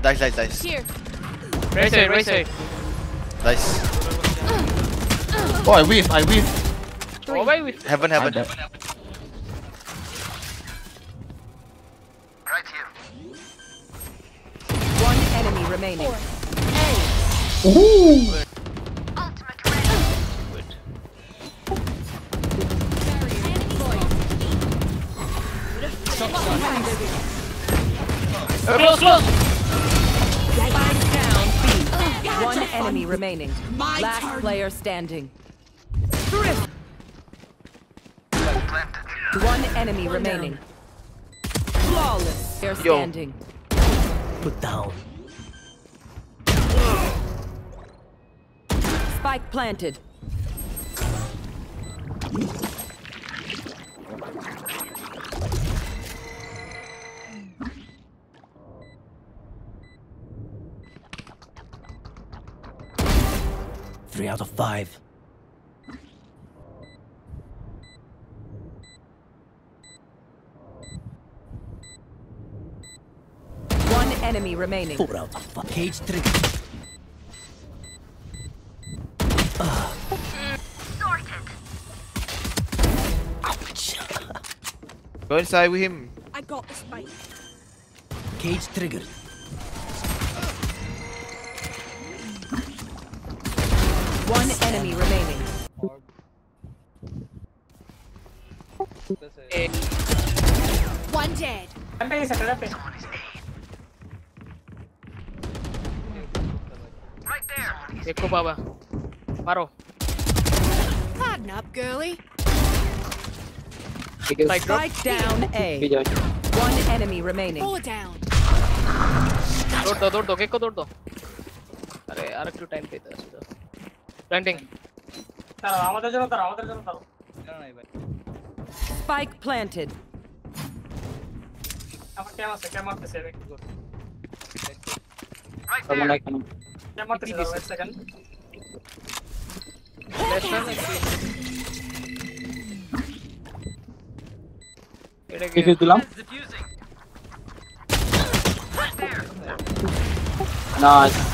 Nice. Here. Raze side. Nice. Oh, I whiff. Oh, why we? Heaven. Right here. One enemy remaining. Ooh. Ultimate ready. Close. Spike down B. One enemy remaining. Last player standing. One enemy remaining. Flawless. They're standing. Put down. Spike planted. Three out of 5. One enemy remaining. 4 out of 5. Cage trigger. Sorted. Ouch. Go inside with him. I got the spike. Cage triggered. One enemy remaining. One dead. Right there. Eko baba. Maro. Harden up, girly. Spike drop. Spike down A. One enemy remaining. Pull it down. दौड़ दो cake को दौड़ दो अरे यार क्यों time पे था सीधा प्लांटिंग আমাদের জন্য তার Spike planted. আমার ক্যাম মারতেছে Right there. ক্যাম মারতেছে 1 সেকেন্ড এটা দিলাম Diffusing. Right there. না